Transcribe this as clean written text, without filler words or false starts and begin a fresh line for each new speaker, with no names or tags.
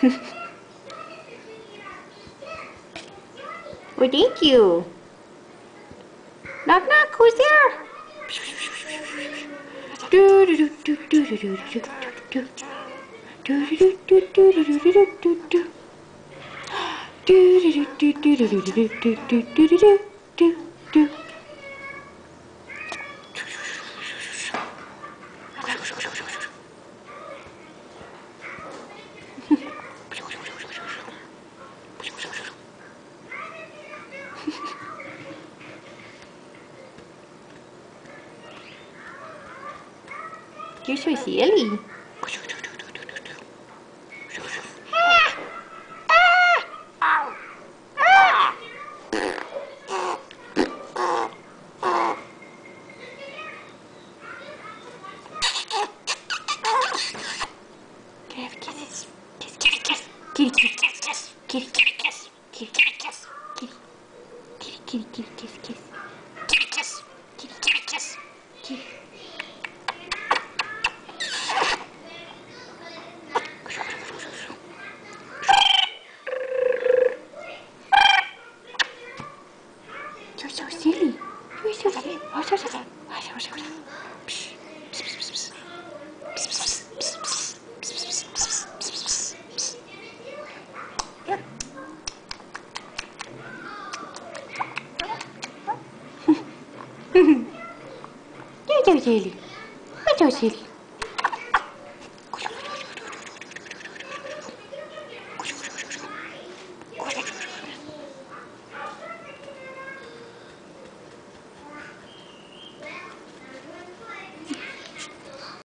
Well, thank you. Knock knock, who's there? You're so silly. Kisses. Kiss, kitty, kiss. Kitty, kitty, kiss, kiss. Kitty, kitty, kiss. Kitty, kitty, kiss. Kitty, kitty, kitty, kitty, kiss, kiss. Kitty, kiss. Kitty, kitty, kiss. Kitty. You're so silly. You're so silly. You're so silly.